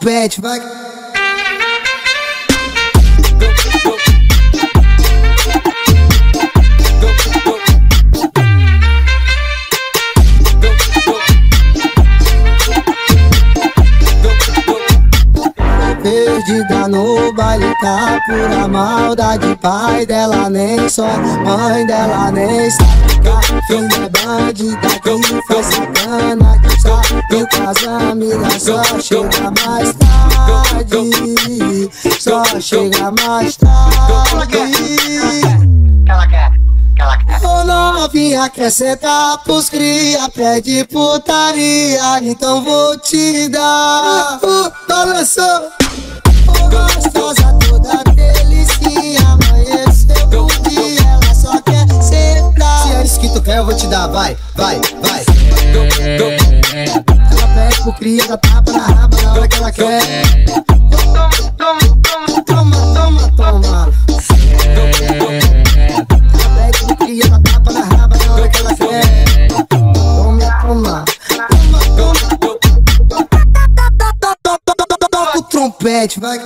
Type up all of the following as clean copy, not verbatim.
trompete, vai. Perdida no baile, tá pura maldade. Pai dela nem só, mãe dela nem sabe. Filha é bandida, quem faz sacana. Sabe que as amigas só chega mais tarde. Só chega mais tarde. Ô novinha, quer sentar pros cria, pede putaria, então vou te dar. Balançou, gostosa toda delicinha, amanheceu um dia, ela só quer sentar. Se é isso que tu quer, eu vou te dar, vai, vai, vai. Ela pede pro cria, dá tapa na raba na hora que ela quer. Toma, toma, toma, toma, toma. Cria da tapa na raba na hora que ela quer. Toma, toma, toma, toma. Toca o trompete, vai.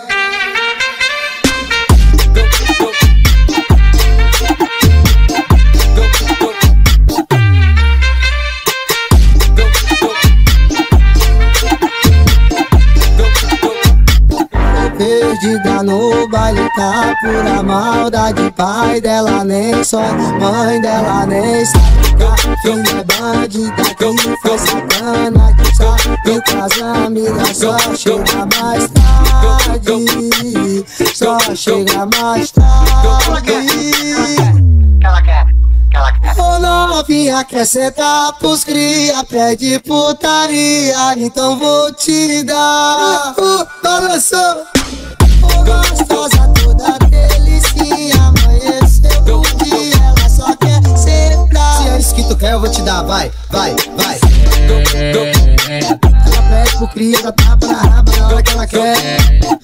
Perdida no baile, tá pura maldade. Pai dela nem só, mãe dela nem sabe. Filha é bandida, quem faz sacana. Sabe que as amigas só chega mais tarde. Só chega mais tarde. Ô novinha, quer sentar pros cria, pede putaria, então vou te dar. Balançou, gostosa toda delicinha, amanheceu um dia, ela só quer sentar. Se é isso que tu quer, eu vou te dar, vai, vai, vai. Ela pede pro cria, dá tapa na raba na hora que ela quer.